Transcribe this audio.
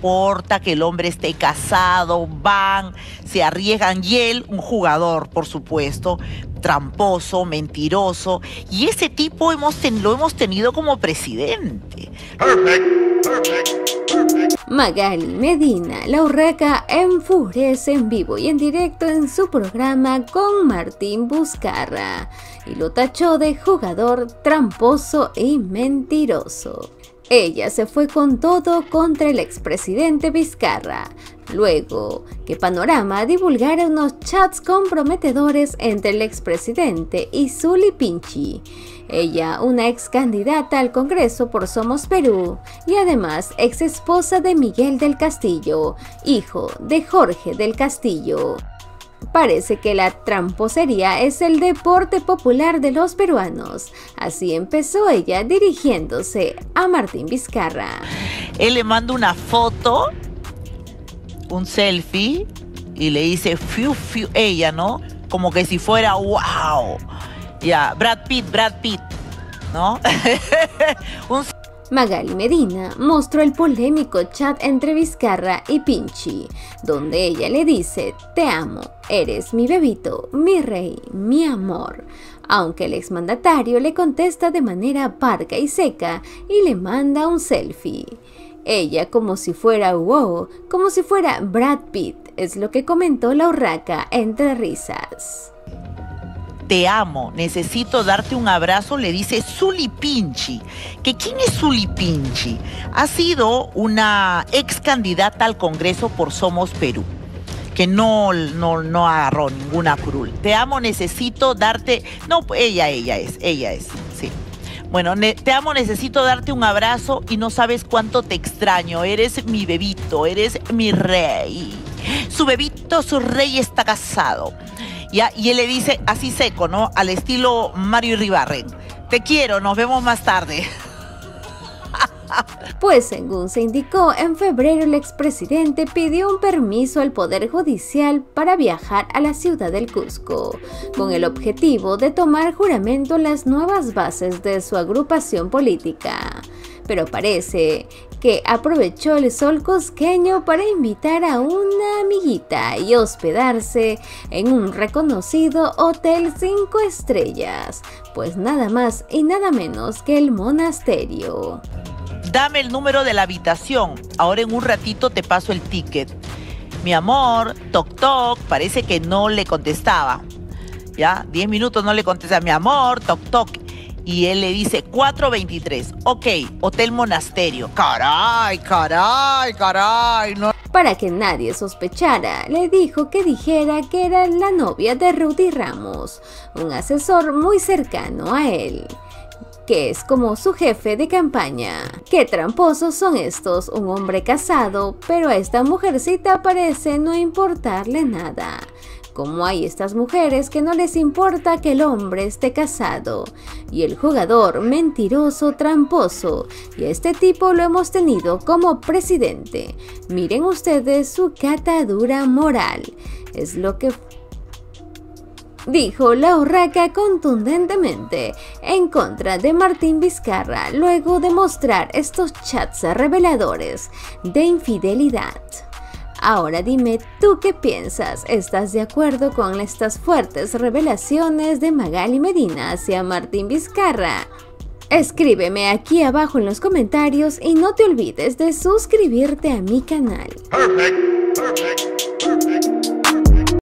importa que el hombre esté casado, van, se arriesgan, y él, un jugador, por supuesto, tramposo, mentiroso, y ese tipo lo hemos tenido como presidente. Magali Medina, la urraca, enfurece en vivo y en directo en su programa con Martín Vizcarra y lo tachó de jugador tramposo y mentiroso. Ella se fue con todo contra el expresidente Vizcarra, luego que Panorama divulgara unos chats comprometedores entre el expresidente y Zuli Pinchi. Ella, una ex candidata al Congreso por Somos Perú y además ex esposa de Miguel del Castillo, hijo de Jorge del Castillo. Parece que la tramposería es el deporte popular de los peruanos. Así empezó ella dirigiéndose a Martín Vizcarra. Él le manda una foto, un selfie, y le dice fiu, fiu, ella, ¿no? Como que si fuera wow. Ya, Brad Pitt, ¿no? Magali Medina mostró el polémico chat entre Vizcarra y Pinchi, donde ella le dice: te amo, eres mi bebito, mi rey, mi amor. Aunque el exmandatario le contesta de manera parca y seca y le manda un selfie. Ella, como si fuera wow, como si fuera Brad Pitt, es lo que comentó la urraca entre risas. Te amo, necesito darte un abrazo, le dice Zuli Pinchi. ¿Que quién es Zuli Pinchi? Ha sido una ex candidata al Congreso por Somos Perú, que no agarró ninguna curul. Te amo, necesito darte... No, ella es, sí. Bueno, te amo, necesito darte un abrazo y no sabes cuánto te extraño. Eres mi bebito, eres mi rey. Su bebito, su rey está casado. ¿Ya? Y él le dice así seco, ¿no? Al estilo Mario Iribarren: te quiero, nos vemos más tarde. Pues según se indicó, en febrero el expresidente pidió un permiso al Poder Judicial para viajar a la ciudad del Cusco, con el objetivo de tomar juramento en las nuevas bases de su agrupación política. Pero parece que aprovechó el sol cusqueño para invitar a una amiguita y hospedarse en un reconocido hotel 5 estrellas, pues nada más y nada menos que el Monasterio. Dame el número de la habitación, ahora en un ratito te paso el ticket. Mi amor, toc toc, parece que no le contestaba. Ya, 10 minutos no le contesta, mi amor, toc toc. Y él le dice 423, ok, Hotel Monasterio. Caray, no. Para que nadie sospechara, le dijo que dijera que era la novia de Rudy Ramos, un asesor muy cercano a él, que es como su jefe de campaña. Qué tramposos son estos, un hombre casado, pero a esta mujercita parece no importarle nada. Como hay estas mujeres que no les importa que el hombre esté casado. Y el jugador mentiroso, tramposo. Y a este tipo lo hemos tenido como presidente. Miren ustedes su catadura moral. Es lo que dijo la urraca contundentemente en contra de Martín Vizcarra luego de mostrar estos chats reveladores de infidelidad. Ahora dime, ¿tú qué piensas? ¿Estás de acuerdo con estas fuertes revelaciones de Magali Medina hacia Martín Vizcarra? Escríbeme aquí abajo en los comentarios y no te olvides de suscribirte a mi canal. Perfect.